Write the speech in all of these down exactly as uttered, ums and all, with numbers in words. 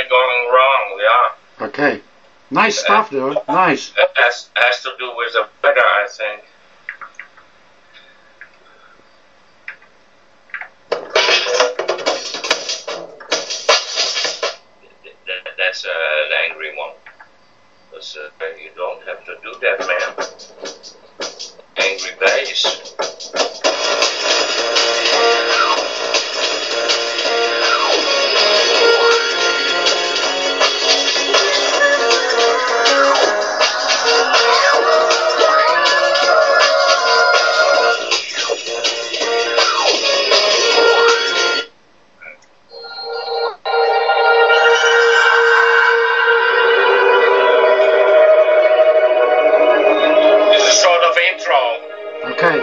something going wrong. Yeah. Okay. Nice stuff, dude. Nice. It has, has to do with the weather, I think. That, that's uh, an angry one. Because uh, you don't have to do that, man. Angry bass. Okay.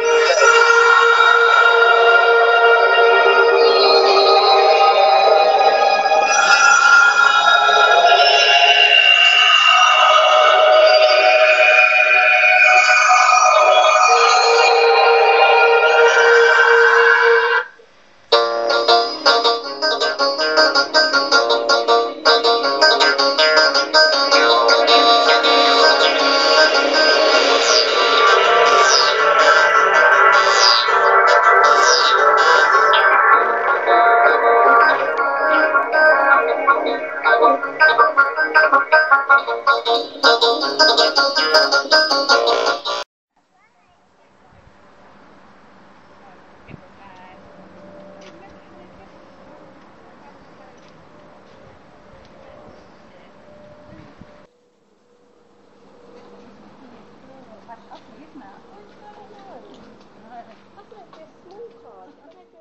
Wat afleeft nou? Oh, ik ga er nooit. Afleeft is small card.